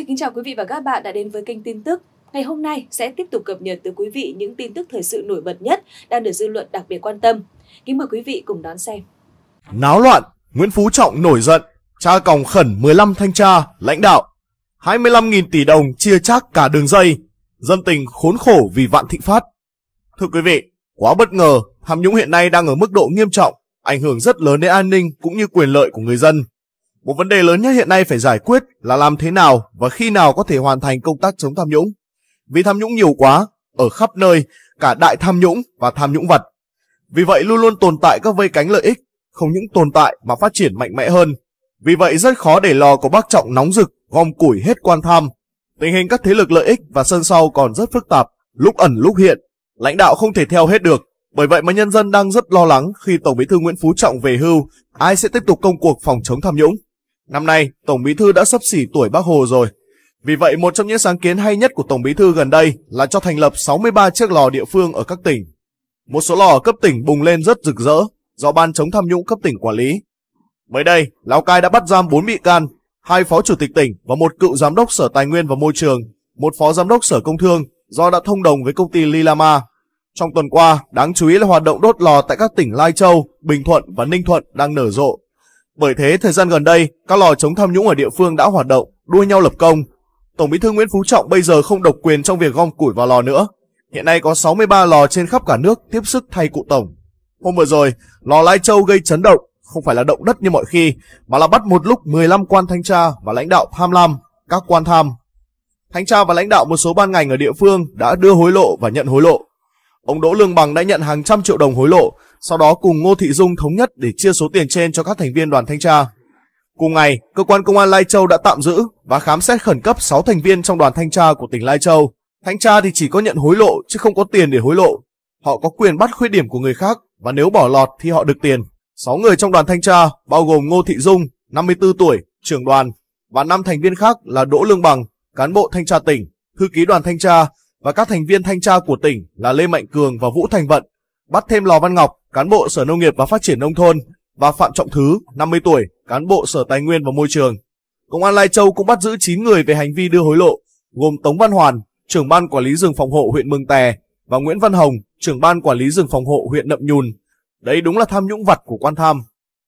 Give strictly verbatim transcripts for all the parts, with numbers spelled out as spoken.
kính chào quý vị và các bạn đã đến với kênh tin tức. Ngày hôm nay sẽ tiếp tục cập nhật tới quý vị những tin tức thời sự nổi bật nhất đang được dư luận đặc biệt quan tâm. Kính mời quý vị cùng đón xem. Náo loạn, Nguyễn Phú Trọng nổi giận, tra còng khẩn mười lăm thanh tra, lãnh đạo. hai mươi lăm nghìn tỷ đồng chia chác cả đường dây, dân tình khốn khổ vì Vạn Thịnh Phát. Thưa quý vị, quá bất ngờ, tham nhũng hiện nay đang ở mức độ nghiêm trọng, ảnh hưởng rất lớn đến an ninh cũng như quyền lợi của người dân. Một vấn đề lớn nhất hiện nay phải giải quyết là làm thế nào và khi nào có thể hoàn thành công tác chống tham nhũng. Vì tham nhũng nhiều quá, ở khắp nơi, cả đại tham nhũng và tham nhũng vặt. Vì vậy luôn luôn tồn tại các vây cánh lợi ích, không những tồn tại mà phát triển mạnh mẽ hơn. Vì vậy rất khó để lò của bác Trọng nóng rực, gom củi hết quan tham. Tình hình các thế lực lợi ích và sân sau còn rất phức tạp, lúc ẩn lúc hiện, lãnh đạo không thể theo hết được. Bởi vậy mà nhân dân đang rất lo lắng khi Tổng Bí thư Nguyễn Phú Trọng về hưu, ai sẽ tiếp tục công cuộc phòng chống tham nhũng. Năm nay, Tổng Bí thư đã xấp xỉ tuổi Bác Hồ rồi. Vì vậy, một trong những sáng kiến hay nhất của Tổng Bí thư gần đây là cho thành lập sáu mươi ba chiếc lò địa phương ở các tỉnh. Một số lò ở cấp tỉnh bùng lên rất rực rỡ do Ban chống tham nhũng cấp tỉnh quản lý. Mới đây, Lào Cai đã bắt giam bốn bị can, hai phó chủ tịch tỉnh và một cựu giám đốc Sở Tài nguyên và Môi trường, một phó giám đốc Sở Công Thương do đã thông đồng với công ty Lilama. Trong tuần qua, đáng chú ý là hoạt động đốt lò tại các tỉnh Lai Châu, Bình Thuận và Ninh Thuận đang nở rộ. Bởi thế, thời gian gần đây, các lò chống tham nhũng ở địa phương đã hoạt động, đua nhau lập công. Tổng Bí thư Nguyễn Phú Trọng bây giờ không độc quyền trong việc gom củi vào lò nữa. Hiện nay có sáu mươi ba lò trên khắp cả nước tiếp sức thay cụ Tổng. Hôm vừa rồi, lò Lai Châu gây chấn động, không phải là động đất như mọi khi, mà là bắt một lúc mười lăm quan thanh tra và lãnh đạo tham lam, các quan tham. Thanh tra và lãnh đạo một số ban ngành ở địa phương đã đưa hối lộ và nhận hối lộ. Ông Đỗ Lương Bằng đã nhận hàng trăm triệu đồng hối lộ, sau đó cùng Ngô Thị Dung thống nhất để chia số tiền trên cho các thành viên đoàn thanh tra. Cùng ngày, cơ quan công an Lai Châu đã tạm giữ và khám xét khẩn cấp sáu thành viên trong đoàn thanh tra của tỉnh Lai Châu. Thanh tra thì chỉ có nhận hối lộ chứ không có tiền để hối lộ. Họ có quyền bắt khuyết điểm của người khác và nếu bỏ lọt thì họ được tiền. sáu người trong đoàn thanh tra bao gồm Ngô Thị Dung, năm mươi tư tuổi, trưởng đoàn, và năm thành viên khác là Đỗ Lương Bằng, cán bộ thanh tra tỉnh, thư ký đoàn thanh tra, và các thành viên thanh tra của tỉnh là Lê Mạnh Cường và Vũ Thành Vận. Bắt thêm Lò Văn Ngọc, cán bộ Sở Nông nghiệp và Phát triển Nông thôn, và Phạm Trọng Thứ, năm mươi tuổi, cán bộ Sở Tài nguyên và Môi trường. Công an Lai Châu cũng bắt giữ chín người về hành vi đưa hối lộ, gồm Tống Văn Hoàn, trưởng ban quản lý rừng phòng hộ huyện Mường Tè, và Nguyễn Văn Hồng, trưởng ban quản lý rừng phòng hộ huyện Nậm Nhùn. Đấy đúng là tham nhũng vặt của quan tham.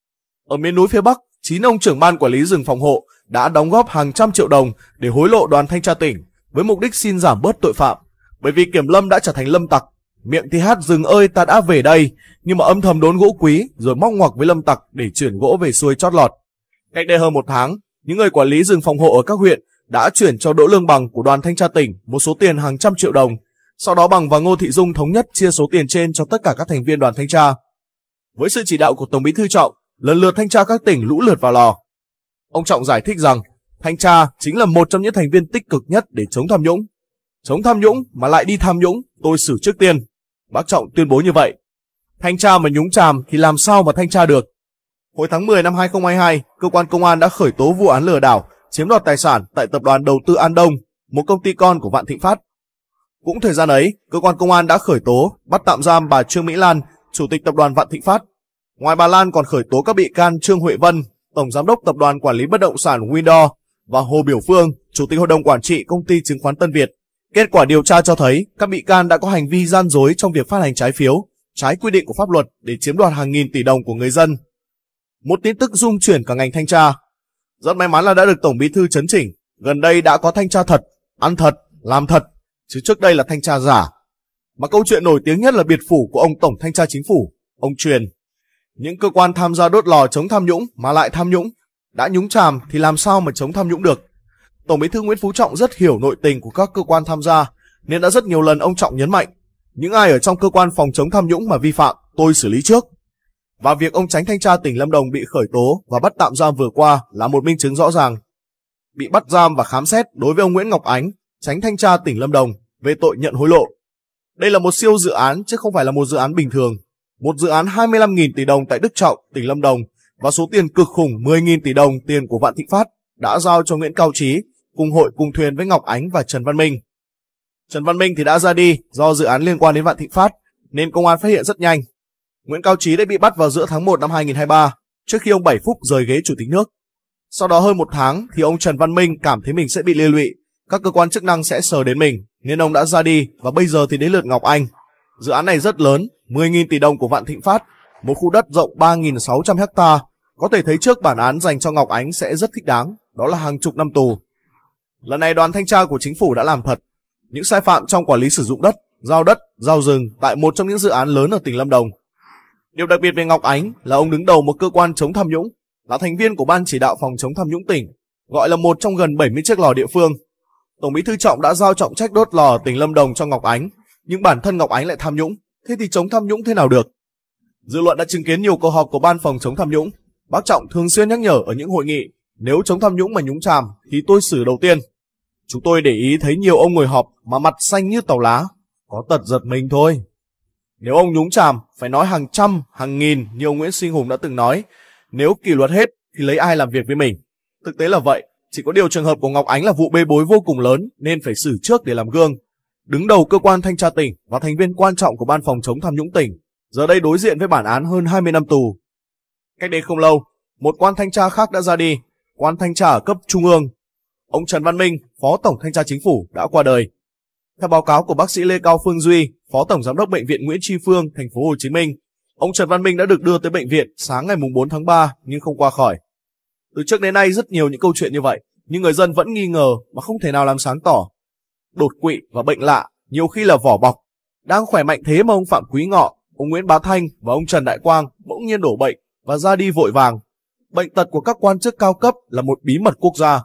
Ở miền núi phía Bắc, chín ông trưởng ban quản lý rừng phòng hộ đã đóng góp hàng trăm triệu đồng để hối lộ đoàn thanh tra tỉnh với mục đích xin giảm bớt tội phạm. Bởi vì kiểm lâm đã trở thành lâm tặc, miệng thì hát rừng ơi ta đã về đây, nhưng mà âm thầm đốn gỗ quý rồi móc ngoặc với lâm tặc để chuyển gỗ về xuôi chót lọt. Cách đây hơn một tháng, những người quản lý rừng phòng hộ ở các huyện đã chuyển cho Đỗ Lương Bằng của đoàn thanh tra tỉnh một số tiền hàng trăm triệu đồng. Sau đó Bằng và Ngô Thị Dung thống nhất chia số tiền trên cho tất cả các thành viên đoàn thanh tra. Với sự chỉ đạo của Tổng Bí thư Trọng, lần lượt thanh tra các tỉnh lũ lượt vào lò. Ông Trọng giải thích rằng thanh tra chính là một trong những thành viên tích cực nhất để chống tham nhũng. Chống tham nhũng mà lại đi tham nhũng, tôi xử trước tiên. Bác Trọng tuyên bố như vậy. Thanh tra mà nhúng chàm thì làm sao mà thanh tra được? Hồi tháng mười năm hai nghìn không trăm hai mươi hai, cơ quan công an đã khởi tố vụ án lừa đảo, chiếm đoạt tài sản tại tập đoàn đầu tư An Đông, một công ty con của Vạn Thịnh Phát. Cũng thời gian ấy, cơ quan công an đã khởi tố, bắt tạm giam bà Trương Mỹ Lan, chủ tịch tập đoàn Vạn Thịnh Phát. Ngoài bà Lan còn khởi tố các bị can Trương Huệ Vân, tổng giám đốc tập đoàn quản lý bất động sản Windor, và Hồ Biểu Phương, chủ tịch hội đồng quản trị công ty chứng khoán Tân Việt. Kết quả điều tra cho thấy các bị can đã có hành vi gian dối trong việc phát hành trái phiếu, trái quy định của pháp luật để chiếm đoạt hàng nghìn tỷ đồng của người dân. Một tin tức rung chuyển cả ngành thanh tra. Rất may mắn là đã được Tổng Bí thư chấn chỉnh, gần đây đã có thanh tra thật, ăn thật, làm thật, chứ trước đây là thanh tra giả. Mà câu chuyện nổi tiếng nhất là biệt phủ của ông Tổng Thanh tra Chính phủ, ông Truyền. Những cơ quan tham gia đốt lò chống tham nhũng mà lại tham nhũng, đã nhúng chàm thì làm sao mà chống tham nhũng được. Tổng Bí thư Nguyễn Phú Trọng rất hiểu nội tình của các cơ quan tham gia, nên đã rất nhiều lần ông Trọng nhấn mạnh, những ai ở trong cơ quan phòng chống tham nhũng mà vi phạm, tôi xử lý trước. Và việc ông Chánh Thanh tra tỉnh Lâm Đồng bị khởi tố và bắt tạm giam vừa qua là một minh chứng rõ ràng. Bị bắt giam và khám xét đối với ông Nguyễn Ngọc Ánh, Chánh Thanh tra tỉnh Lâm Đồng, về tội nhận hối lộ. Đây là một siêu dự án chứ không phải là một dự án bình thường. Một dự án hai mươi lăm nghìn tỷ đồng tại Đức Trọng, tỉnh Lâm Đồng và số tiền cực khủng mười nghìn tỷ đồng tiền của Vạn Thịnh Phát đã giao cho Nguyễn Cao Trí cùng hội cùng thuyền với Ngọc Ánh và Trần Văn Minh. Trần Văn Minh thì đã ra đi do dự án liên quan đến Vạn Thịnh Phát nên công an phát hiện rất nhanh. Nguyễn Cao Trí đã bị bắt vào giữa tháng một năm hai nghìn không trăm hai mươi ba trước khi ông Bảy Phúc rời ghế chủ tịch nước. Sau đó hơn một tháng thì ông Trần Văn Minh cảm thấy mình sẽ bị liên lụy, các cơ quan chức năng sẽ sờ đến mình, nên ông đã ra đi và bây giờ thì đến lượt Ngọc Anh. Dự án này rất lớn, mười nghìn tỷ đồng của Vạn Thịnh Phát, một khu đất rộng ba nghìn sáu trăm ha. Có thể thấy trước bản án dành cho Ngọc Ánh sẽ rất thích đáng, đó là hàng chục năm tù. Lần này đoàn thanh tra của chính phủ đã làm thật. Những sai phạm trong quản lý sử dụng đất, giao đất, giao rừng tại một trong những dự án lớn ở tỉnh Lâm Đồng. Điều đặc biệt về Ngọc Ánh là ông đứng đầu một cơ quan chống tham nhũng, là thành viên của Ban chỉ đạo phòng chống tham nhũng tỉnh, gọi là một trong gần bảy mươi chiếc lò địa phương. Tổng Bí thư Trọng đã giao trọng trách đốt lò ở tỉnh Lâm Đồng cho Ngọc Ánh, nhưng bản thân Ngọc Ánh lại tham nhũng, thế thì chống tham nhũng thế nào được? Dư luận đã chứng kiến nhiều cuộc họp của Ban phòng chống tham nhũng. Bác Trọng thường xuyên nhắc nhở ở những hội nghị, nếu chống tham nhũng mà nhúng chàm thì tôi xử đầu tiên. Chúng tôi để ý thấy nhiều ông ngồi họp mà mặt xanh như tàu lá, có tật giật mình thôi. Nếu ông nhúng chàm phải nói hàng trăm, hàng nghìn như ông Nguyễn Sinh Hùng đã từng nói, nếu kỷ luật hết thì lấy ai làm việc với mình. Thực tế là vậy, chỉ có điều trường hợp của Ngọc Ánh là vụ bê bối vô cùng lớn nên phải xử trước để làm gương. Đứng đầu cơ quan thanh tra tỉnh và thành viên quan trọng của Ban phòng chống tham nhũng tỉnh, giờ đây đối diện với bản án hơn hai mươi năm tù. Cách đây không lâu, một quan thanh tra khác đã ra đi, quan thanh tra ở cấp trung ương. Ông Trần Văn Minh, Phó Tổng Thanh tra Chính phủ đã qua đời. Theo báo cáo của bác sĩ Lê Cao Phương Duy, Phó Tổng Giám đốc Bệnh viện Nguyễn Tri Phương, thành phố Hồ Chí Minh, ông Trần Văn Minh đã được đưa tới bệnh viện sáng ngày bốn tháng ba nhưng không qua khỏi. Từ trước đến nay rất nhiều những câu chuyện như vậy, nhưng người dân vẫn nghi ngờ mà không thể nào làm sáng tỏ. Đột quỵ và bệnh lạ nhiều khi là vỏ bọc. Đang khỏe mạnh thế mà ông Phạm Quý Ngọ, ông Nguyễn Bá Thanh và ông Trần Đại Quang bỗng nhiên đổ bệnh và ra đi vội vàng. Bệnh tật của các quan chức cao cấp là một bí mật quốc gia.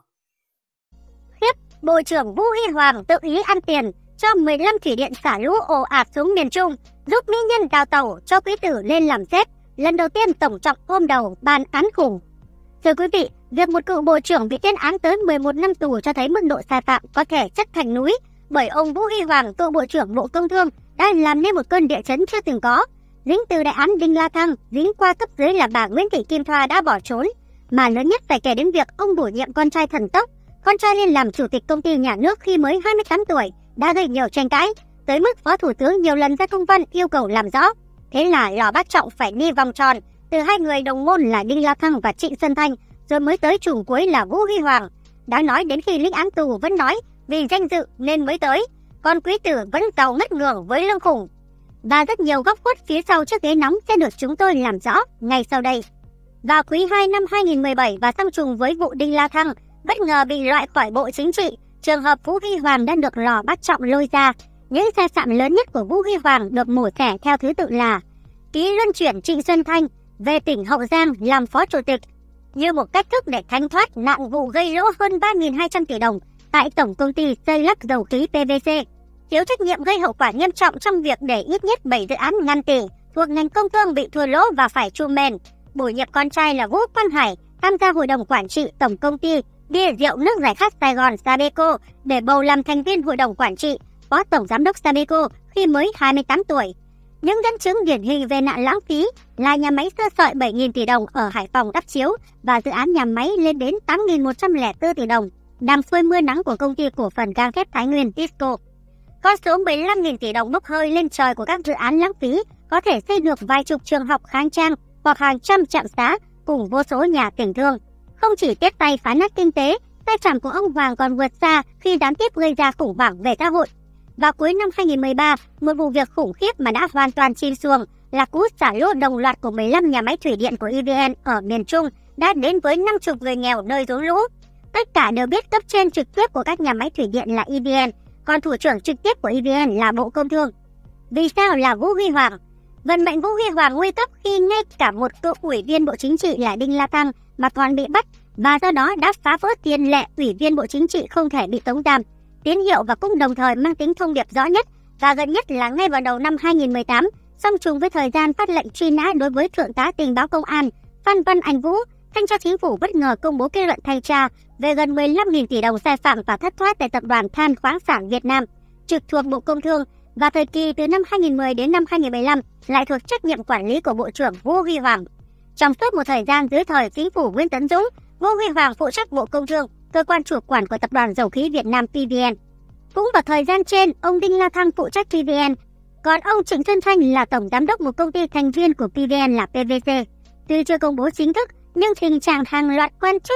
Khiếp, Bộ trưởng Vũ Huy Hoàng tự ý ăn tiền cho mười lăm thủy điện xả lũ ồ ạt xuống miền Trung, giúp mỹ nhân đào tàu cho quý tử lên làm sếp. Lần đầu tiên Tổng Trọng ôm đầu bàn án khủng. Thưa quý vị, việc một cựu bộ trưởng bị tuyên án tới mười một năm tù cho thấy mức độ sai phạm có thể chất thành núi, bởi ông Vũ Huy Hoàng, cựu Bộ trưởng Bộ Công Thương, đã làm nên một cơn địa chấn chưa từng có. Dính từ đại án Đinh La Thăng, dính qua cấp dưới là bà Nguyễn Thị Kim Thoa đã bỏ trốn. Mà lớn nhất phải kể đến việc ông bổ nhiệm con trai thần tốc, con trai lên làm chủ tịch công ty nhà nước khi mới hai mươi tám tuổi, đã gây nhiều tranh cãi, tới mức Phó Thủ tướng nhiều lần ra công văn yêu cầu làm rõ. Thế là Lò Bác Trọng phải đi vòng tròn, từ hai người đồng môn là Đinh La Thăng và Trịnh Xuân Thanh, rồi mới tới trùm cuối là Vũ Huy Hoàng. Đáng nói đến khi lĩnh án tù vẫn nói vì danh dự nên mới tới, còn quý tử vẫn giàu ngất ngường với lương khủng. Và rất nhiều góc khuất phía sau chiếc ghế nóng sẽ được chúng tôi làm rõ ngay sau đây. Vào quý hai năm hai nghìn không trăm mười bảy và song trùng với vụ Đinh La Thăng, bất ngờ bị loại khỏi Bộ Chính trị, trường hợp Vũ Huy Hoàng đã được Lò Bác Trọng lôi ra. Những sai phạm lớn nhất của Vũ Huy Hoàng được mổ xẻ theo thứ tự là ký luân chuyển Trịnh Xuân Thanh về tỉnh Hậu Giang làm phó chủ tịch, như một cách thức để tránh thoát nạn vụ gây lỗ hơn ba nghìn hai trăm tỷ đồng tại Tổng Công ty Xây lắp dầu khí pê vê xê, thiếu trách nhiệm gây hậu quả nghiêm trọng trong việc để ít nhất bảy dự án ngàn tỷ thuộc ngành công thương bị thua lỗ và phải tru men, bổ nhiệm con trai là Vũ Quang Hải tham gia hội đồng quản trị Tổng Công ty Bia rượu nước giải khát Sài Gòn Sabeco để bầu làm thành viên hội đồng quản trị, phó tổng giám đốc Sabeco khi mới hai mươi tám tuổi. Những dẫn chứng điển hình về nạn lãng phí là nhà máy sơ sợi bảy nghìn tỷ đồng ở Hải Phòng đắp chiếu và dự án nhà máy lên đến tám nghìn một trăm lẻ bốn tỷ đồng, đàm xuôi mưa nắng của công ty cổ phần gang thép Thái Nguyên Tisco. Con số mười lăm nghìn tỷ đồng bốc hơi lên trời của các dự án lãng phí có thể xây được vài chục trường học khang trang hoặc hàng trăm trạm xá cùng vô số nhà tình thương. Không chỉ tiếp tay phá nát kinh tế, sai phạm của ông Hoàng còn vượt xa khi gián tiếp gây ra khủng hoảng về xã hội. Vào cuối năm hai nghìn không trăm mười ba, một vụ việc khủng khiếp mà đã hoàn toàn chìm xuồng là cú xả lũ đồng loạt của mười lăm nhà máy thủy điện của e vê en ở miền Trung đã đến với năm mươi người nghèo nơi rốn lũ. Tất cả đều biết cấp trên trực tiếp của các nhà máy thủy điện là e vê en, còn thủ trưởng trực tiếp của e vê en là Bộ Công Thương. Vì sao là Vũ Huy Hoàng? Vận mệnh Vũ Huy Hoàng nguy cấp khi ngay cả một cựu ủy viên Bộ Chính trị là Đinh La Thăng mà còn bị bắt, và do đó đã phá vỡ tiền lệ ủy viên Bộ Chính trị không thể bị tống giam. Tín hiệu và cũng đồng thời mang tính thông điệp rõ nhất và gần nhất là ngay vào đầu năm hai nghìn không trăm mười tám, song trùng với thời gian phát lệnh truy nã đối với Thượng tá Tình báo Công an Phan Văn Anh Vũ, Thanh tra Chính phủ bất ngờ công bố kết luận thanh tra về gần mười lăm nghìn tỷ đồng sai phạm và thất thoát tại Tập đoàn Than khoáng sản Việt Nam, trực thuộc Bộ Công Thương, và thời kỳ từ năm hai nghìn không trăm mười đến năm hai nghìn không trăm mười lăm lại thuộc trách nhiệm quản lý của Bộ trưởng Vũ Huy Hoàng. Trong suốt một thời gian dưới thời Chính phủ Nguyễn Tấn Dũng, Vũ Huy Hoàng phụ trách Bộ Công Thương, cơ quan chủ quản của Tập đoàn Dầu khí Việt Nam pê vê en. Cũng vào thời gian trên, ông Đinh La Thăng phụ trách pê vê en, còn ông Trịnh Xuân Thanh là tổng giám đốc một công ty thành viên của pê vê en là pê vê xê. Tuy chưa công bố chính thức, nhưng tình trạng hàng loạt quan chức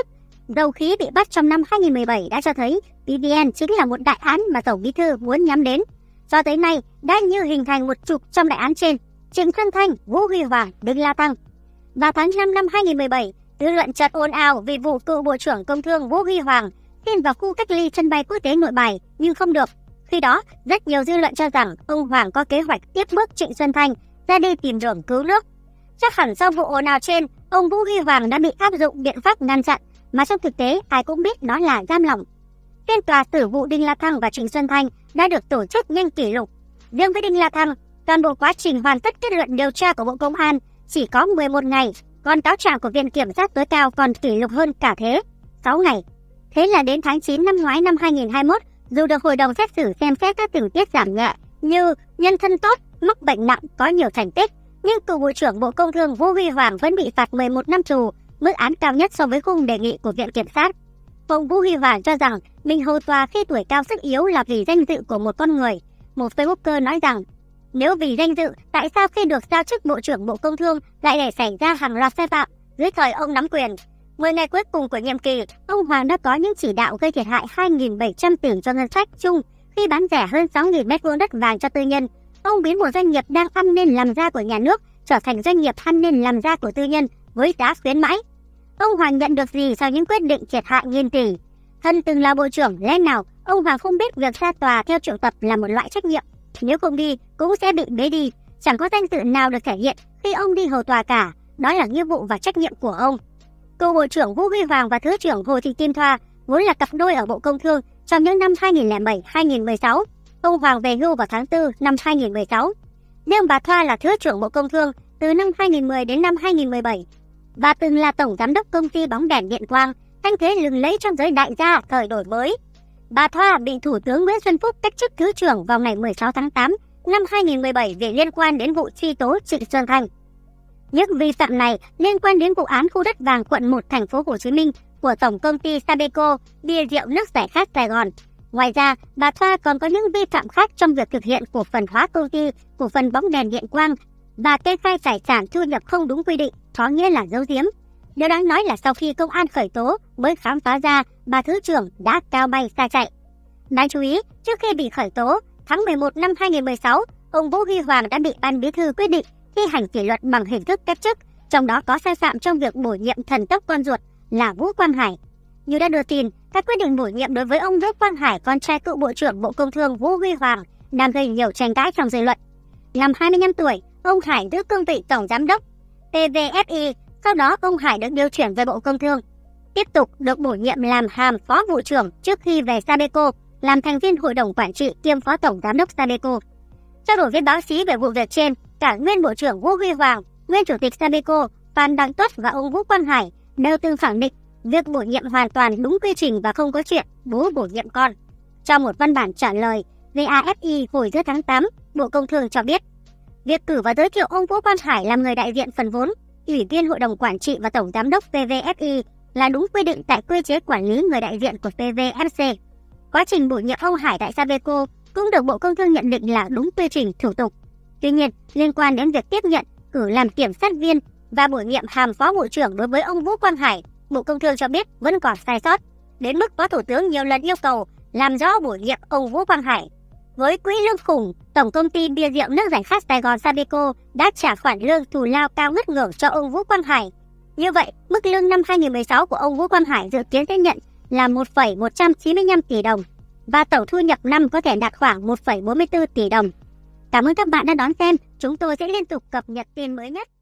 dầu khí bị bắt trong năm hai nghìn không trăm mười bảy đã cho thấy pê vê en chính là một đại án mà Tổng Bí thư muốn nhắm đến. Cho tới nay đã như hình thành một trục trong đại án trên: Trịnh Xuân Thanh, Vũ Huy Hoàng, Đinh La Thăng. Vào tháng năm năm hai nghìn không trăm mười bảy, dư luận chợt ồn ào vì vụ cựu Bộ trưởng Công Thương Vũ Huy Hoàng xin vào khu cách ly sân bay quốc tế Nội Bài nhưng không được. Khi đó, rất nhiều dư luận cho rằng ông Hoàng có kế hoạch tiếp bước Trịnh Xuân Thanh ra đi tìm đường cứu nước. Chắc hẳn sau vụ ồn ào trên, ông Vũ Huy Hoàng đã bị áp dụng biện pháp ngăn chặn, mà trong thực tế ai cũng biết đó là giam lỏng. Phiên tòa xử vụ Đinh La Thăng và Trịnh Xuân Thanh đã được tổ chức nhanh kỷ lục. Riêng với Đinh La Thăng, toàn bộ quá trình hoàn tất kết luận điều tra của Bộ Công an chỉ có mười một ngày, còn cáo trạng của Viện Kiểm sát tối cao còn kỷ lục hơn cả thế, sáu ngày. Thế là đến tháng chín năm ngoái năm hai nghìn không trăm hai mươi mốt, dù được hội đồng xét xử xem xét các tình tiết giảm nhẹ như nhân thân tốt, mắc bệnh nặng, có nhiều thành tích, nhưng cựu Bộ trưởng Bộ Công Thương Vũ Huy Hoàng vẫn bị phạt mười một năm tù, mức án cao nhất so với khung đề nghị của Viện Kiểm sát. Ông Vũ Huy Hoàng cho rằng mình hầu tòa khi tuổi cao sức yếu là vì danh dự của một con người. Một Facebooker nói rằng, nếu vì danh dự, tại sao khi được giao chức Bộ trưởng Bộ Công Thương lại để xảy ra hàng loạt sai phạm dưới thời ông nắm quyền? mười ngày cuối cùng của nhiệm kỳ, ông Hoàng đã có những chỉ đạo gây thiệt hại hai nghìn bảy trăm tỷ cho ngân sách chung khi bán rẻ hơn sáu nghìn mét vuông đất vàng cho tư nhân. Ông biến một doanh nghiệp đang ăn nên làm ra của nhà nước trở thành doanh nghiệp ăn nên làm ra của tư nhân với giá khuyến mãi. Ông Hoàng nhận được gì sau những quyết định thiệt hại nghìn tỷ? Thân từng là bộ trưởng, lẽ nào ông Hoàng không biết việc ra tòa theo triệu tập là một loại trách nhiệm? Nếu không đi, cũng sẽ bị bế đi. Chẳng có danh dự nào được thể hiện khi ông đi hầu tòa cả. Đó là nghĩa vụ và trách nhiệm của ông. Cựu Bộ trưởng Vũ Huy Hoàng và Thứ trưởng Hồ Thị Kim Thoa vốn là cặp đôi ở Bộ Công Thương trong những năm hai nghìn không trăm lẻ bảy đến hai nghìn không trăm mười sáu. Ông Hoàng về hưu vào tháng tư năm hai nghìn không trăm mười sáu. Riêng bà Thoa là Thứ trưởng Bộ Công Thương từ năm hai nghìn không trăm mười đến năm hai nghìn không trăm mười bảy và từng là Tổng Giám đốc Công ty Bóng đèn Điện Quang, thanh thế lừng lẫy trong giới đại gia thời đổi mới. Bà Thoa bị Thủ tướng Nguyễn Xuân Phúc cách chức Thứ trưởng vào ngày mười sáu tháng tám năm hai nghìn không trăm mười bảy vì liên quan đến vụ truy tố Trịnh Xuân Thanh. Những vi phạm này liên quan đến vụ án khu đất vàng quận một thành phố Hồ Chí Minh của Tổng công ty Sabeco, bia rượu nước giải khát Sài Gòn. Ngoài ra, bà Thoa còn có những vi phạm khác trong việc thực hiện cổ phần hóa công ty cổ phần Bóng đèn Điện Quang và kê khai tài sản thu nhập không đúng quy định, có nghĩa là giấu giếm. Điều đáng nói là sau khi công an khởi tố mới khám phá ra bà Thứ trưởng đã cao bay xa chạy. Đáng chú ý, trước khi bị khởi tố, tháng mười một năm hai nghìn không trăm mười sáu, ông Vũ Huy Hoàng đã bị Ban Bí thư quyết định thi hành kỷ luật bằng hình thức cách chức, trong đó có sai phạm trong việc bổ nhiệm thần tốc con ruột là Vũ Quang Hải. Như đã đưa tin, các quyết định bổ nhiệm đối với ông Vũ Quang Hải, con trai cựu Bộ trưởng Bộ Công Thương Vũ Huy Hoàng, đang gây nhiều tranh cãi trong dư luận. Năm hai mươi lăm tuổi, ông Hải giữ cương vị Tổng Giám đốc pê vê ép i, sau đó ông Hải được điều chuyển về Bộ Công Thương. Tiếp tục được bổ nhiệm làm hàm Phó Vụ trưởng trước khi về Sabeco, làm thành viên Hội đồng Quản trị kiêm Phó Tổng Giám đốc Sabeco. Trao đổi với báo chí về vụ việc trên, cả nguyên Bộ trưởng Vũ Huy Hoàng, nguyên Chủ tịch Sabeco Phan Đăng Tuất và ông Vũ Quang Hải đều từng khẳng định việc bổ nhiệm hoàn toàn đúng quy trình và không có chuyện bố bổ nhiệm con. Trong một văn bản trả lời vê a ép i hồi giữa tháng tám, Bộ Công Thương cho biết, việc cử và giới thiệu ông Vũ Quang Hải làm người đại diện phần vốn, Ủy viên Hội đồng Quản trị và Tổng Giám đốc pê vê ép i là đúng quy định tại quy chế quản lý người đại diện của pê vê ép xê. Quá trình bổ nhiệm ông Hải tại Sabeco cũng được Bộ Công Thương nhận định là đúng quy trình thủ tục. Tuy nhiên, liên quan đến việc tiếp nhận, cử làm kiểm sát viên và bổ nhiệm hàm Phó Bộ trưởng đối với ông Vũ Quang Hải, Bộ Công Thương cho biết vẫn còn sai sót, đến mức Phó Thủ tướng nhiều lần yêu cầu làm rõ bổ nhiệm ông Vũ Quang Hải. Với quỹ lương khủng, Tổng công ty bia rượu nước giải khát Sài Gòn Sabeco đã trả khoản lương thù lao cao ngất ngưỡng cho ông Vũ Quang Hải. Như vậy, mức lương năm hai nghìn không trăm mười sáu của ông Vũ Quang Hải dự kiến sẽ nhận là một phẩy một trăm chín mươi lăm tỷ đồng và tổng thu nhập năm có thể đạt khoảng một phẩy bốn mươi tư tỷ đồng. Cảm ơn các bạn đã đón xem, chúng tôi sẽ liên tục cập nhật tin mới nhất.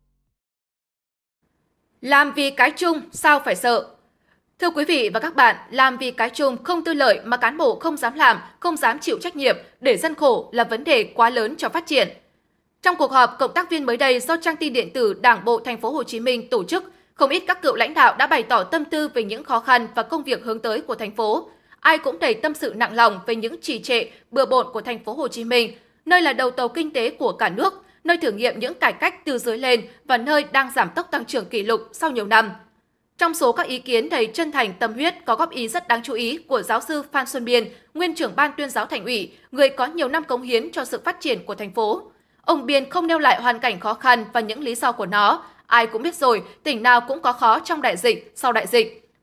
Làm vì cái chung, sao phải sợ? Thưa quý vị và các bạn, làm vì cái chung không tư lợi mà cán bộ không dám làm, không dám chịu trách nhiệm để dân khổ là vấn đề quá lớn cho phát triển. Trong cuộc họp cộng tác viên mới đây do trang tin điện tử Đảng bộ Thành phố Hồ Chí Minh tổ chức, không ít các cựu lãnh đạo đã bày tỏ tâm tư về những khó khăn và công việc hướng tới của thành phố. Ai cũng đầy tâm sự nặng lòng về những trì trệ, bừa bộn của Thành phố Hồ Chí Minh, nơi là đầu tàu kinh tế của cả nước, nơi thử nghiệm những cải cách từ dưới lên và nơi đang giảm tốc tăng trưởng kỷ lục sau nhiều năm. Trong số các ý kiến đầy chân thành tâm huyết có góp ý rất đáng chú ý của giáo sư Phan Xuân Biên, nguyên trưởng ban tuyên giáo Thành ủy, người có nhiều năm cống hiến cho sự phát triển của thành phố. Ông Biên không nêu lại hoàn cảnh khó khăn và những lý do của nó. Ai cũng biết rồi, tỉnh nào cũng có khó trong đại dịch, sau đại dịch.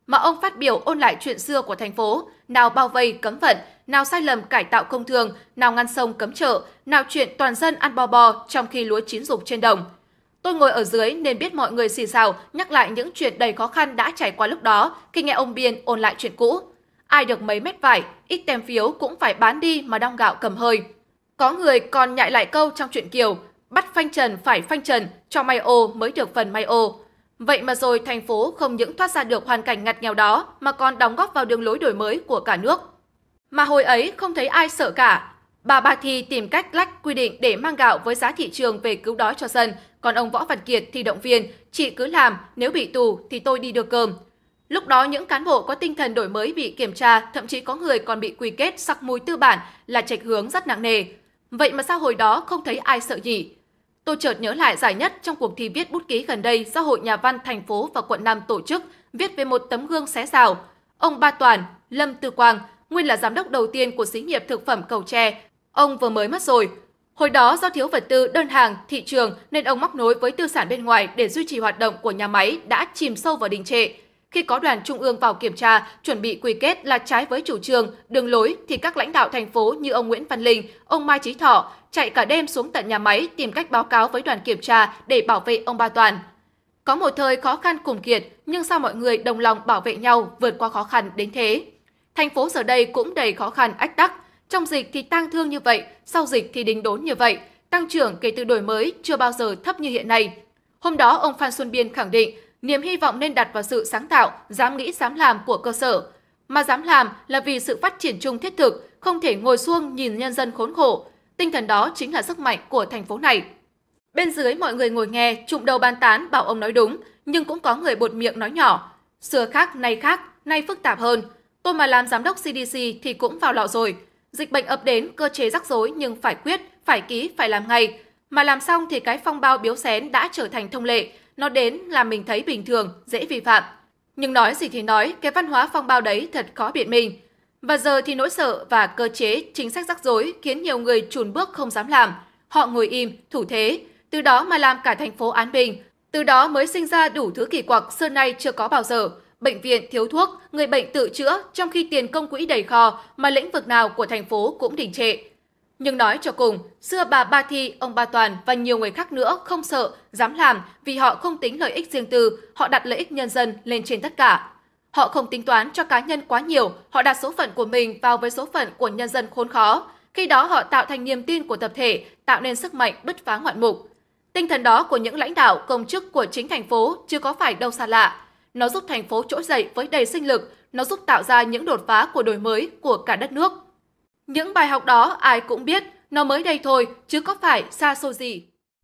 mà ông phát biểu ôn lại chuyện xưa của thành phố, nào bao vây cấm vận, nào sai lầm cải tạo công thường, nào ngăn sông cấm chợ, nào chuyện toàn dân ăn bo bo trong khi lúa chín rục trên đồng. Tôi ngồi ở dưới nên biết mọi người xì xào nhắc lại những chuyện đầy khó khăn đã trải qua lúc đó khi nghe ông Biên ôn lại chuyện cũ. Ai được mấy mét vải, ít tem phiếu cũng phải bán đi mà đong gạo cầm hơi. Có người còn nhại lại câu trong chuyện Kiều, bắt phanh trần phải phanh trần, cho may ô mới được phần may ô. Vậy mà rồi thành phố không những thoát ra được hoàn cảnh ngặt nghèo đó mà còn đóng góp vào đường lối đổi mới của cả nước. Mà hồi ấy không thấy ai sợ cả. Bà Ba Thi tìm cách lách quy định để mang gạo với giá thị trường về cứu đói cho dân, còn ông Võ Văn Kiệt thì động viên, chị cứ làm, nếu bị tù thì tôi đi đưa cơm. Lúc đó những cán bộ có tinh thần đổi mới bị kiểm tra, thậm chí có người còn bị quy kết sặc mùi tư bản là chệch hướng rất nặng nề. Vậy mà sao hồi đó không thấy ai sợ nhỉ? Tôi chợt nhớ lại giải nhất trong cuộc thi viết bút ký gần đây do Hội Nhà văn thành phố và quận năm tổ chức, viết về một tấm gương xé rào. Ông Ba Toàn, Lâm Tư Quang, nguyên là giám đốc đầu tiên của xí nghiệp thực phẩm Cầu Tre. Ông vừa mới mất rồi. Hồi đó do thiếu vật tư, đơn hàng, thị trường nên ông móc nối với tư sản bên ngoài để duy trì hoạt động của nhà máy đã chìm sâu vào đình trệ. Khi có đoàn trung ương vào kiểm tra, chuẩn bị quy kết là trái với chủ trương, đường lối thì các lãnh đạo thành phố như ông Nguyễn Văn Linh, ông Mai Chí Thọ chạy cả đêm xuống tận nhà máy tìm cách báo cáo với đoàn kiểm tra để bảo vệ ông Ba Toàn. Có một thời khó khăn cùng kiệt, nhưng sao mọi người đồng lòng bảo vệ nhau vượt qua khó khăn đến thế? Thành phố giờ đây cũng đầy khó khăn ách tắc. Trong dịch thì tang thương như vậy, sau dịch thì đình đốn như vậy. Tăng trưởng kể từ đổi mới chưa bao giờ thấp như hiện nay. Hôm đó, ông Phan Xuân Biên khẳng định niềm hy vọng nên đặt vào sự sáng tạo, dám nghĩ dám làm của cơ sở. Mà dám làm là vì sự phát triển chung thiết thực, không thể ngồi xuông nhìn nhân dân khốn khổ. Tinh thần đó chính là sức mạnh của thành phố này. Bên dưới mọi người ngồi nghe, trụm đầu bàn tán bảo ông nói đúng, nhưng cũng có người buột miệng nói nhỏ. Xưa khác, nay khác, nay phức tạp hơn. Tôi mà làm giám đốc xê đê xê thì cũng vào lọ rồi. Dịch bệnh ập đến, cơ chế rắc rối nhưng phải quyết, phải ký, phải làm ngay. Mà làm xong thì cái phong bao biếu xén đã trở thành thông lệ. Nó đến làm mình thấy bình thường, dễ vi phạm. Nhưng nói gì thì nói, cái văn hóa phong bao đấy thật khó biện minh. Và giờ thì nỗi sợ và cơ chế, chính sách rắc rối khiến nhiều người chùn bước không dám làm. Họ ngồi im, thủ thế. Từ đó mà làm cả thành phố án bình. Từ đó mới sinh ra đủ thứ kỳ quặc xưa nay chưa có bao giờ. Bệnh viện thiếu thuốc, người bệnh tự chữa trong khi tiền công quỹ đầy kho mà lĩnh vực nào của thành phố cũng đình trệ. Nhưng nói cho cùng, xưa bà Ba Thi, ông Ba Toàn và nhiều người khác nữa không sợ, dám làm vì họ không tính lợi ích riêng tư, họ đặt lợi ích nhân dân lên trên tất cả. Họ không tính toán cho cá nhân quá nhiều, họ đặt số phận của mình vào với số phận của nhân dân khốn khó. Khi đó họ tạo thành niềm tin của tập thể, tạo nên sức mạnh bứt phá ngoạn mục. Tinh thần đó của những lãnh đạo, công chức của chính thành phố chưa có phải đâu xa lạ. Nó giúp thành phố trỗi dậy với đầy sinh lực, nó giúp tạo ra những đột phá của đổi mới của cả đất nước. Những bài học đó ai cũng biết, nó mới đây thôi, chứ có phải xa xôi gì.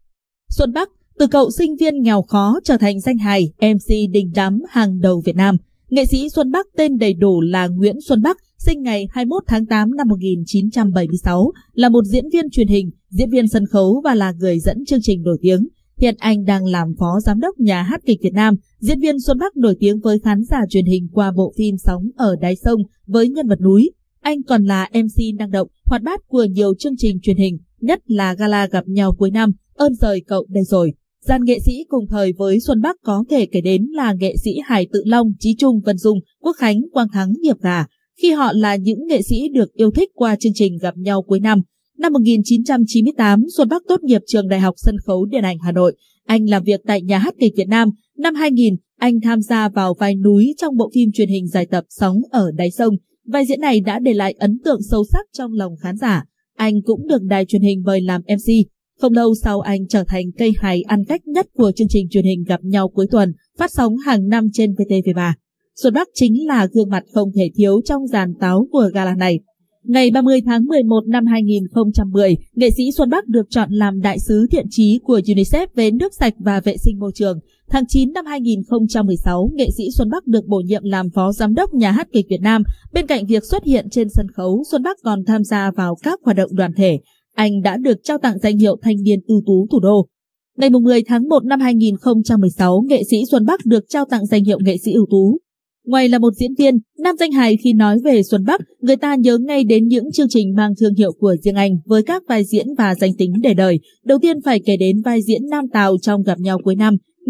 Xuân Bắc, từ cậu sinh viên nghèo khó trở thành danh hài em xê đình đám hàng đầu Việt Nam. Nghệ sĩ Xuân Bắc tên đầy đủ là Nguyễn Xuân Bắc, sinh ngày hai mươi mốt tháng tám năm một nghìn chín trăm bảy mươi sáu, là một diễn viên truyền hình, diễn viên sân khấu và là người dẫn chương trình nổi tiếng. Hiện anh đang làm phó giám đốc Nhà hát kịch Việt Nam. Diễn viên Xuân Bắc nổi tiếng với khán giả truyền hình qua bộ phim Sóng ở đáy sông với nhân vật núi. Anh còn là em xê năng động, hoạt bát của nhiều chương trình truyền hình, nhất là gala gặp nhau cuối năm, Ơn Giời Cậu Đây Rồi. Dàn nghệ sĩ cùng thời với Xuân Bắc có thể kể đến là nghệ sĩ Hải Tự Long, Chí Trung, Vân Dung, Quốc Khánh, Quang Thắng, Hiệp Gà. Khi họ là những nghệ sĩ được yêu thích qua chương trình gặp nhau cuối năm. Năm một nghìn chín trăm chín mươi tám, Xuân Bắc tốt nghiệp trường Đại học Sân khấu Điện ảnh Hà Nội. Anh làm việc tại Nhà hát kịch Việt Nam. Năm hai nghìn, anh tham gia vào vai núi trong bộ phim truyền hình dài tập Sóng ở đáy sông. Vai diễn này đã để lại ấn tượng sâu sắc trong lòng khán giả. Anh cũng được đài truyền hình mời làm em xê. Không lâu sau anh trở thành cây hài ăn khách nhất của chương trình truyền hình gặp nhau cuối tuần, phát sóng hàng năm trên vê tê vê ba. Xuân Bắc chính là gương mặt không thể thiếu trong dàn táo của gala này. Ngày ba mươi tháng mười một năm hai nghìn không trăm mười, nghệ sĩ Xuân Bắc được chọn làm đại sứ thiện chí của UNICEF về nước sạch và vệ sinh môi trường. Tháng chín năm hai nghìn không trăm mười sáu, nghệ sĩ Xuân Bắc được bổ nhiệm làm phó giám đốc Nhà hát kịch Việt Nam. Bên cạnh việc xuất hiện trên sân khấu, Xuân Bắc còn tham gia vào các hoạt động đoàn thể. Anh đã được trao tặng danh hiệu Thanh niên ưu tú thủ đô. Ngày mười tháng một năm hai nghìn không trăm mười sáu, nghệ sĩ Xuân Bắc được trao tặng danh hiệu nghệ sĩ ưu tú. Ngoài là một diễn viên, nam danh hài khi nói về Xuân Bắc, người ta nhớ ngay đến những chương trình mang thương hiệu của riêng anh với các vai diễn và danh tính để đời. Đầu tiên phải kể đến vai diễn Nam Tào trong Gặp nhau cuối năm.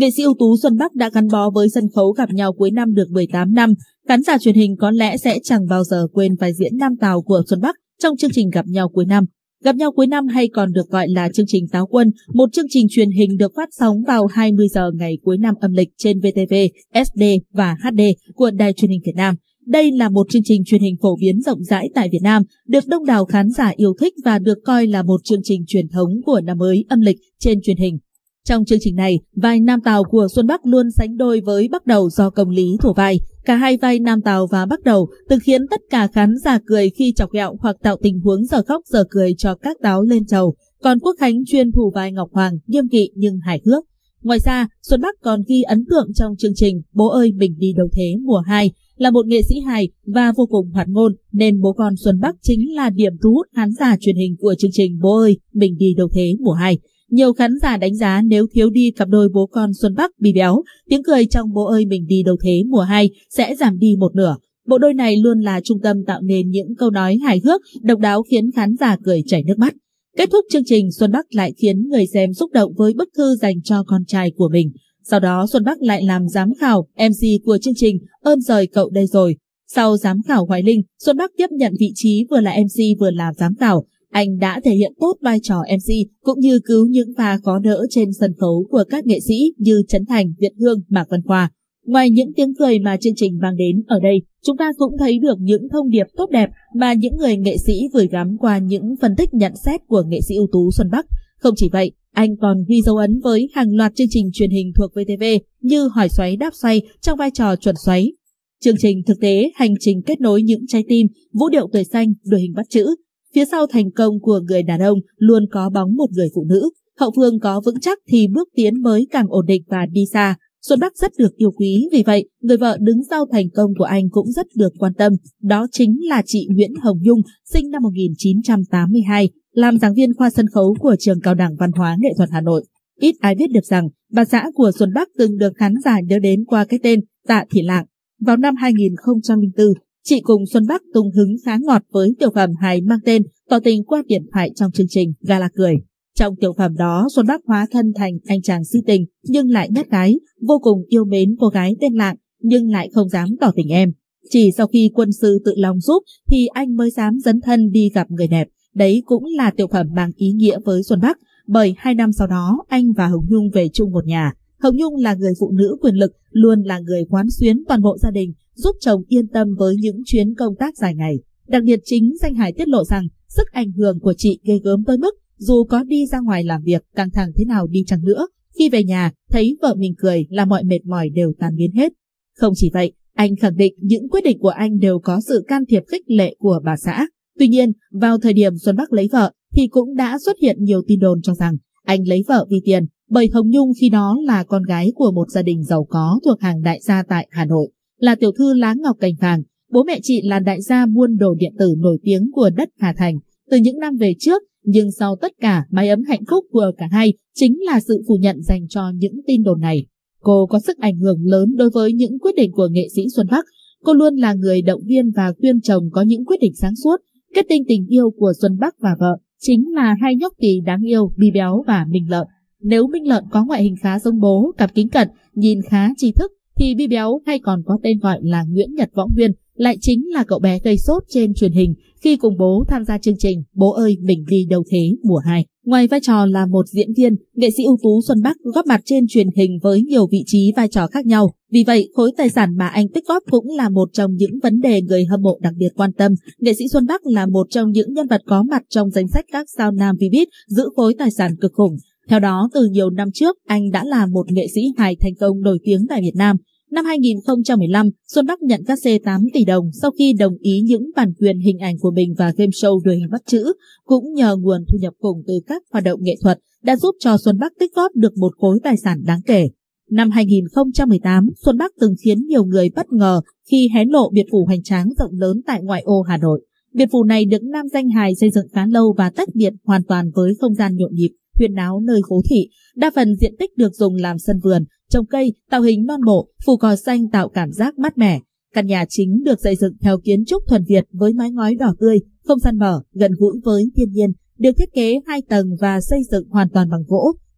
Nghệ sĩ ưu tú Xuân Bắc đã gắn bó với sân khấu Gặp nhau cuối năm được mười tám năm. Khán giả truyền hình có lẽ sẽ chẳng bao giờ quên vai diễn nam tào của Xuân Bắc trong chương trình Gặp nhau cuối năm. Gặp nhau cuối năm hay còn được gọi là chương trình Táo Quân, một chương trình truyền hình được phát sóng vào hai mươi giờ ngày cuối năm âm lịch trên vê tê vê, ét đê và hát đê của Đài Truyền hình Việt Nam. Đây là một chương trình truyền hình phổ biến rộng rãi tại Việt Nam, được đông đảo khán giả yêu thích và được coi là một chương trình truyền thống của năm mới âm lịch trên truyền hình. Trong chương trình này, vai nam tào của Xuân Bắc luôn sánh đôi với Bắc Đầu do Công Lý thủ vai. Cả hai vai nam tào và Bắc Đầu từng khiến tất cả khán giả cười khi chọc ghẹo hoặc tạo tình huống giờ khóc giờ cười cho các táo lên trầu. Còn Quốc Khánh chuyên thủ vai Ngọc Hoàng, nghiêm nghị nhưng hài hước. Ngoài ra, Xuân Bắc còn ghi ấn tượng trong chương trình Bố ơi mình đi đâu thế mùa hai, là một nghệ sĩ hài và vô cùng hoạt ngôn, nên bố con Xuân Bắc chính là điểm thu hút khán giả truyền hình của chương trình Bố ơi mình đi đâu thế mùa hai. Nhiều khán giả đánh giá nếu thiếu đi cặp đôi bố con Xuân Bắc Bi Béo, tiếng cười trong Bố ơi mình đi đâu thế mùa hai sẽ giảm đi một nửa. Bộ đôi này luôn là trung tâm tạo nên những câu nói hài hước, độc đáo khiến khán giả cười chảy nước mắt. Kết thúc chương trình, Xuân Bắc lại khiến người xem xúc động với bức thư dành cho con trai của mình. Sau đó Xuân Bắc lại làm giám khảo, em xê của chương trình Ơn Giời Cậu Đây Rồi. Sau giám khảo Hoài Linh, Xuân Bắc tiếp nhận vị trí vừa là em xê vừa là giám khảo. Anh đã thể hiện tốt vai trò em xê cũng như cứu những pha khó đỡ trên sân khấu của các nghệ sĩ như Trấn Thành, Việt Hương, Mạc Văn Khoa. Ngoài những tiếng cười mà chương trình mang đến ở đây, chúng ta cũng thấy được những thông điệp tốt đẹp mà những người nghệ sĩ gửi gắm qua những phân tích nhận xét của nghệ sĩ ưu tú Xuân Bắc. Không chỉ vậy, anh còn ghi dấu ấn với hàng loạt chương trình truyền hình thuộc vê tê vê như Hỏi Xoáy Đáp Xoay trong vai trò Chuẩn Xoáy, chương trình Thực tế Hành trình kết nối những trái tim, Vũ điệu tuổi xanh, Đuổi hình bắt chữ. Phía sau thành công của người đàn ông luôn có bóng một người phụ nữ. Hậu phương có vững chắc thì bước tiến mới càng ổn định và đi xa. Xuân Bắc rất được yêu quý, vì vậy người vợ đứng sau thành công của anh cũng rất được quan tâm. Đó chính là chị Nguyễn Hồng Nhung, sinh năm một nghìn chín trăm tám mươi hai, làm giảng viên khoa sân khấu của Trường Cao đẳng Văn hóa Nghệ thuật Hà Nội. Ít ai biết được rằng bà xã của Xuân Bắc từng được khán giả nhớ đến qua cái tên Tạ Thị Lạng. Vào năm hai nghìn không trăm lẻ bốn, chị cùng Xuân Bắc tung hứng khá ngọt với tiểu phẩm hài mang tên Tỏ tình qua điện thoại trong chương trình Gala Cười. Trong tiểu phẩm đó, Xuân Bắc hóa thân thành anh chàng si tình nhưng lại nhát gái, vô cùng yêu mến cô gái tên Lạng nhưng lại không dám tỏ tình em. Chỉ sau khi quân sư tự lòng giúp thì anh mới dám dấn thân đi gặp người đẹp. Đấy cũng là tiểu phẩm mang ý nghĩa với Xuân Bắc, bởi hai năm sau đó anh và Hồng Nhung về chung một nhà. Hồng Nhung là người phụ nữ quyền lực, luôn là người quán xuyến toàn bộ gia đình, giúp chồng yên tâm với những chuyến công tác dài ngày. Đặc biệt chính danh hài tiết lộ rằng sức ảnh hưởng của chị ghê gớm tới mức dù có đi ra ngoài làm việc căng thẳng thế nào đi chăng nữa, khi về nhà thấy vợ mình cười là mọi mệt mỏi đều tan biến hết. Không chỉ vậy, anh khẳng định những quyết định của anh đều có sự can thiệp khích lệ của bà xã. Tuy nhiên, vào thời điểm Xuân Bắc lấy vợ thì cũng đã xuất hiện nhiều tin đồn cho rằng anh lấy vợ vì tiền, bởi Hồng Nhung khi đó là con gái của một gia đình giàu có thuộc hàng đại gia tại Hà Nội, là tiểu thư Lá Ngọc Cành Vàng. Bố mẹ chị là đại gia buôn đồ điện tử nổi tiếng của đất Hà Thành từ những năm về trước, nhưng sau tất cả mái ấm hạnh phúc của cả hai chính là sự phủ nhận dành cho những tin đồn này. Cô có sức ảnh hưởng lớn đối với những quyết định của nghệ sĩ Xuân Bắc. Cô luôn là người động viên và khuyên chồng có những quyết định sáng suốt. Kết tinh tình yêu của Xuân Bắc và vợ chính là hai nhóc tỳ đáng yêu Bi Béo và Minh Lợn. Nếu Minh Lợn có ngoại hình khá giống bố, cặp kính cận, nhìn khá tri thức, thì Bi Béo hay còn có tên gọi là Nguyễn Nhật Võng Nguyên lại chính là cậu bé gây sốt trên truyền hình khi cùng bố tham gia chương trình Bố ơi mình đi đâu thế mùa hai. Ngoài vai trò là một diễn viên, nghệ sĩ ưu tú Xuân Bắc góp mặt trên truyền hình với nhiều vị trí vai trò khác nhau. Vì vậy, khối tài sản mà anh tích góp cũng là một trong những vấn đề người hâm mộ đặc biệt quan tâm. Nghệ sĩ Xuân Bắc là một trong những nhân vật có mặt trong danh sách các sao nam V-Beat giữ khối tài sản cực khủng. Theo đó, từ nhiều năm trước, anh đã là một nghệ sĩ hài thành công nổi tiếng tại Việt Nam. Năm hai nghìn không trăm mười lăm, Xuân Bắc nhận cát xê tám tỷ đồng sau khi đồng ý những bản quyền hình ảnh của mình và game show Đuổi hình bắt chữ. Cũng nhờ nguồn thu nhập khủng từ các hoạt động nghệ thuật đã giúp cho Xuân Bắc tích góp được một khối tài sản đáng kể. Năm hai nghìn không trăm mười tám, Xuân Bắc từng khiến nhiều người bất ngờ khi hé lộ biệt phủ hoành tráng rộng lớn tại ngoại ô Hà Nội. Biệt phủ này được nam danh hài xây dựng khá lâu và tách biệt hoàn toàn với không gian nhộn nhịp, huyên náo nơi phố thị. Đa phần diện tích được dùng làm sân vườn, trồng cây, tạo hình non bộ, phủ cỏ xanh tạo cảm giác mát mẻ. Căn nhà chính được xây dựng theo kiến trúc thuần Việt với mái ngói đỏ tươi, không gian mở, gần gũi với thiên nhiên, được thiết kế hai tầng và xây dựng hoàn toàn bằng gỗ.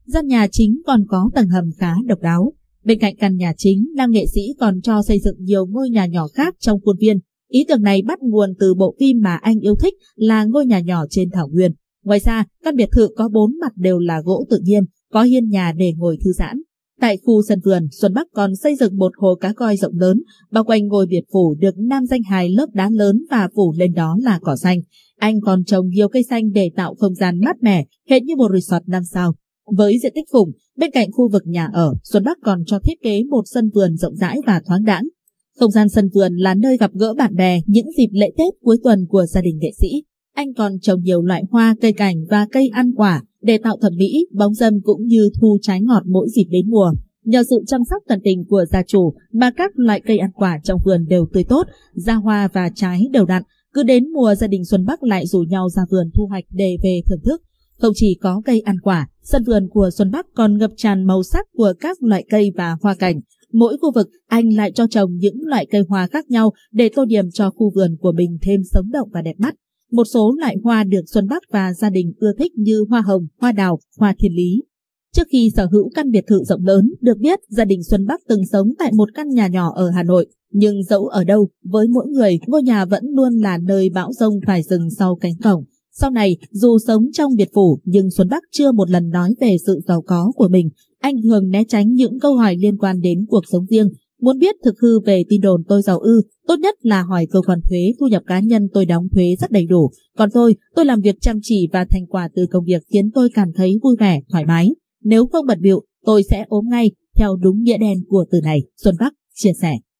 Gian nhà chính còn có tầng hầm khá độc đáo. Bên cạnh căn nhà chính, nam nghệ sĩ còn cho xây dựng nhiều ngôi nhà nhỏ khác trong khuôn viên. Ý tưởng này bắt nguồn từ bộ phim mà anh yêu thích là Ngôi nhà nhỏ trên thảo nguyên. Ngoài ra, căn biệt thự có bốn mặt đều là gỗ tự nhiên, có hiên nhà để ngồi thư giãn. Tại khu sân vườn, Xuân Bắc còn xây dựng một hồ cá coi rộng lớn, bao quanh ngôi biệt phủ được nam danh hài lớp đá lớn và phủ lên đó là cỏ xanh. Anh còn trồng nhiều cây xanh để tạo không gian mát mẻ, hệt như một resort năm sao. Với diện tích khủng, bên cạnh khu vực nhà ở, Xuân Bắc còn cho thiết kế một sân vườn rộng rãi và thoáng đãng. Không gian sân vườn là nơi gặp gỡ bạn bè những dịp lễ Tết cuối tuần của gia đình nghệ sĩ. Anh còn trồng nhiều loại hoa, cây cảnh và cây ăn quả để tạo thẩm mỹ, bóng dâm cũng như thu trái ngọt mỗi dịp đến mùa. Nhờ sự chăm sóc tận tình của gia chủ mà các loại cây ăn quả trong vườn đều tươi tốt, ra hoa và trái đều đặn. Cứ đến mùa, gia đình Xuân Bắc lại rủ nhau ra vườn thu hoạch để về thưởng thức. Không chỉ có cây ăn quả, sân vườn của Xuân Bắc còn ngập tràn màu sắc của các loại cây và hoa cảnh. Mỗi khu vực anh lại cho trồng những loại cây hoa khác nhau để tô điểm cho khu vườn của mình thêm sống động và đẹp mắt. Một số loại hoa được Xuân Bắc và gia đình ưa thích như hoa hồng, hoa đào, hoa thiên lý. Trước khi sở hữu căn biệt thự rộng lớn, được biết gia đình Xuân Bắc từng sống tại một căn nhà nhỏ ở Hà Nội. Nhưng dẫu ở đâu, với mỗi người, ngôi nhà vẫn luôn là nơi bão giông phải dừng sau cánh cổng. Sau này, dù sống trong biệt phủ, nhưng Xuân Bắc chưa một lần nói về sự giàu có của mình. Anh thường né tránh những câu hỏi liên quan đến cuộc sống riêng. Muốn biết thực hư về tin đồn tôi giàu ư, tốt nhất là hỏi cơ quan thuế, thu nhập cá nhân tôi đóng thuế rất đầy đủ. Còn tôi, tôi làm việc chăm chỉ và thành quả từ công việc khiến tôi cảm thấy vui vẻ, thoải mái. Nếu không bận bịu, tôi sẽ ốm ngay, theo đúng nghĩa đen của từ này, Xuân Bắc chia sẻ.